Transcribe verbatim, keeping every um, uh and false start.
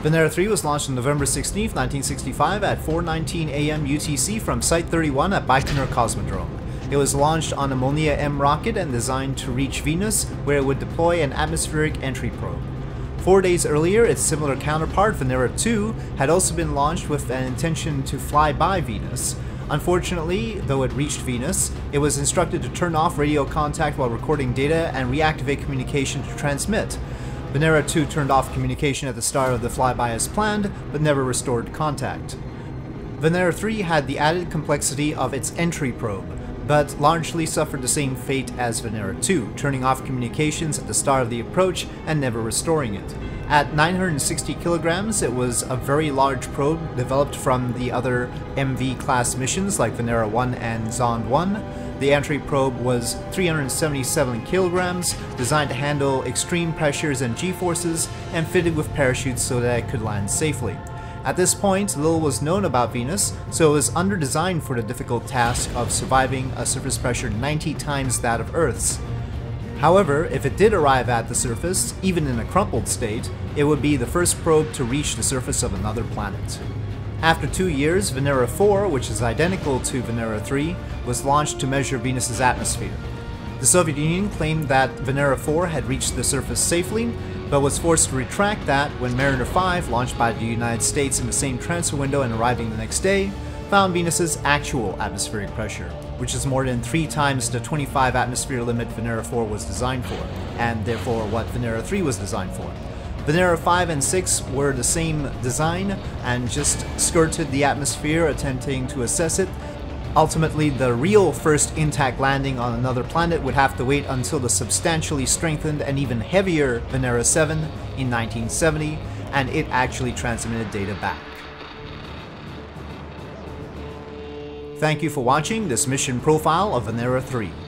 Venera three was launched on November sixteenth, nineteen sixty-five at four nineteen a m U T C from Site thirty-one at Baikonur Cosmodrome. It was launched on a Molniya M rocket and designed to reach Venus, where it would deploy an atmospheric entry probe. Four days earlier, its similar counterpart, Venera two, had also been launched with an intention to fly by Venus. Unfortunately, though it reached Venus, it was instructed to turn off radio contact while recording data and reactivate communication to transmit. Venera two turned off communication at the start of the flyby as planned, but never restored contact. Venera three had the added complexity of its entry probe, but largely suffered the same fate as Venera two, turning off communications at the start of the approach and never restoring it. At nine hundred sixty kilograms, it was a very large probe developed from the other M V-class missions like Venera one and Zond one. The entry probe was three hundred seventy-seven kilograms, designed to handle extreme pressures and g-forces, and fitted with parachutes so that it could land safely. At this point, little was known about Venus, so it was under-designed for the difficult task of surviving a surface pressure ninety times that of Earth's. However, if it did arrive at the surface, even in a crumpled state, it would be the first probe to reach the surface of another planet. After two years, Venera four, which is identical to Venera three, was launched to measure Venus's atmosphere. The Soviet Union claimed that Venera four had reached the surface safely, but was forced to retract that when Mariner five, launched by the United States in the same transfer window and arriving the next day, found Venus's actual atmospheric pressure, which is more than three times the twenty-five atmosphere limit Venera four was designed for, and therefore what Venera three was designed for. Venera five and six were the same design and just skirted the atmosphere attempting to assess it. Ultimately, the real first intact landing on another planet would have to wait until the substantially strengthened and even heavier Venera seven in nineteen seventy, and it actually transmitted data back. Thank you for watching this mission profile of Venera three.